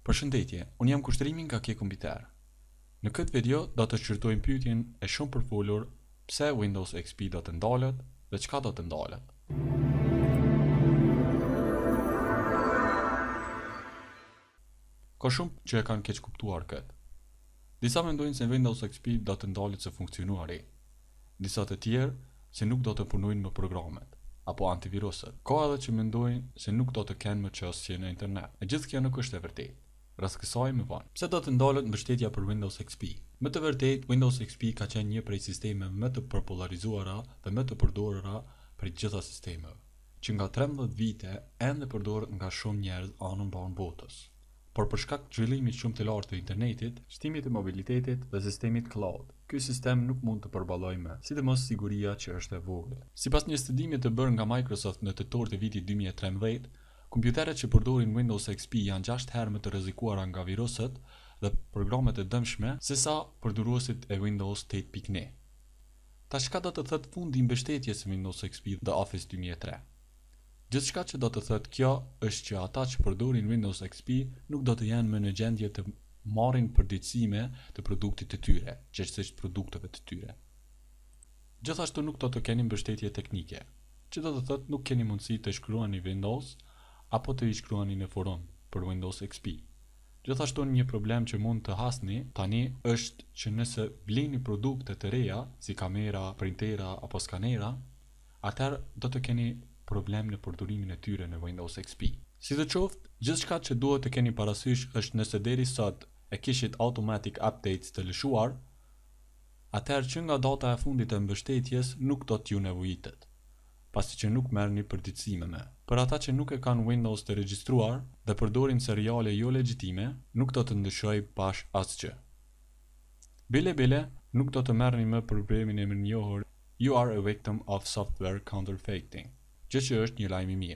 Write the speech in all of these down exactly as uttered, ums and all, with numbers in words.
Përshëndetje, unë jam Kushtrimi nga Ke Kompjuter. Në këtë video do të shqyrtojmë pyetjen e shumë përfolur pse Windows X P do të ndalet dhe çka do të ndalet. Ka shumë që e kanë keq kuptuar këtë. Disa mendojnë se Windows X P do të ndalet së funksionuari, disa të tjerë se nuk do të punojnë më programet apo antivirusët. Ka edhe që mendojnë se nuk do të kenë më çështje në internet. E gjithë kjo nuk është e vërtetë. Rreth kësaj më vonë. Pse do të ndalet mbështetja për Windows X P? Më të vërtetë, Windows X P ka qenë një prej sistemeve më të popularizuara dhe më të përdorura prej gjitha sistemeve, që nga trembëdhjetë vite ende përdoret nga shumë njerëz anë mban botës. Por për shkak të zhvillimit shumë të lartë të internetit, shtimit të mobilitetit dhe sistemit cloud, ky sistem nuk mund të përballojë më, sidomos siguria që është e vogël. Sipas një studimi të bërë nga Microsoft në tetor të vitit dy mijë e trembëdhjetë, kompjuteret që përdorin Windows X P janë gjashtë herë më të rrezikuara nga virusët dhe programet e dëmshme sesa përdoruesit e Windows tetë pikë një. Tash çka do të thotë fundi i mbështetjes së Windows X P dhe Office dy mijë e tre? Gjithçka që do të thotë kjo është që ata që përdorin Windows X P nuk do të jenë më në gjendje të marrin përditësime të produktit të tyre, gjithsesi produkteve të tyre. Gjithashtu nuk do të keni mbështetje teknike, që do të thotë nuk keni mundësi të shkruani Windows apo të i shkruani në forum për Windows X P. Gjithashtu një problem që mund të hasni tani është që nëse bleni produkte të reja, si kamera, printera apo skanera, atëherë do të keni problem në përdorimin e tyre në Windows X P. Sidoqoftë, gjithçka që duhet të keni parasysh është nëse deri sot e kishit automatic updates të lëshuar, atëherë që nga data e fundit e mbështetjes nuk do t'ju nevojitet, pasi që nuk merrni përditësime me. Për ata që nuk e kanë Windows të regjistruar dhe përdorin seriale jo legjitime, nuk do të ndryshoj pash asgjë. Bile bile, nuk do të merrni më problemin e mirënjohur "You are a victim of software counterfeiting", gjë që është një lajm i mirë.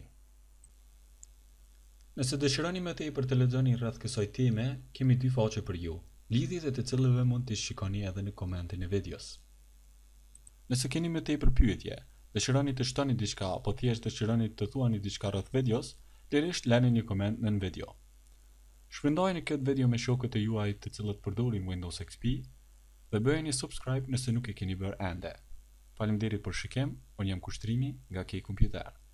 Nëse dëshironi më tepër të lexoni rreth kësaj teme, kemi dy faqe për ju, lidhjet e të cilëve mund t'i shikoni edhe në komentin e videos. Nëse keni më tepër pyetje, dëshironi të shtoni diçka apo thjesht dëshironi të thuani diçka rreth videos, lirisht lani një koment në video. Shpërndajeni këtë video me shokët e juaj të cilët përdorin Windows X P dhe bëjeni subscribe nëse nuk e keni bërë ende. Faleminderit për shikim, unë jam Kushtrimi nga Ke Kompjuter.